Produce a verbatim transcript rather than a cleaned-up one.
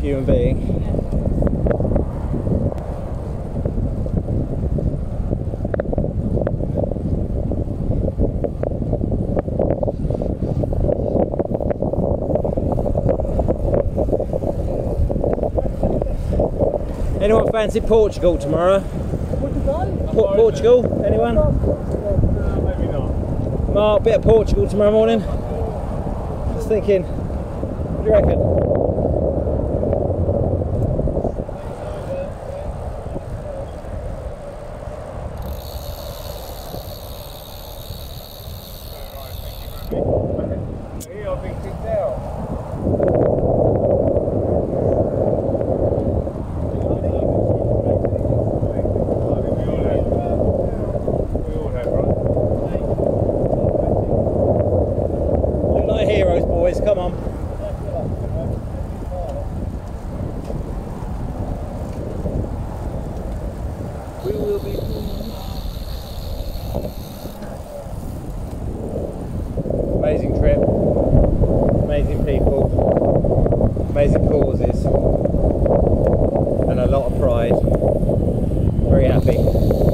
human being. Anyone fancy Portugal tomorrow? Por Portugal? Anyone? No, maybe not. Mark, bit of Portugal tomorrow morning. Just thinking, what do you reckon? Here, I've been kicked out. Boys, come on. We will be. Amazing trip, amazing people, amazing causes, and a lot of pride. Very happy.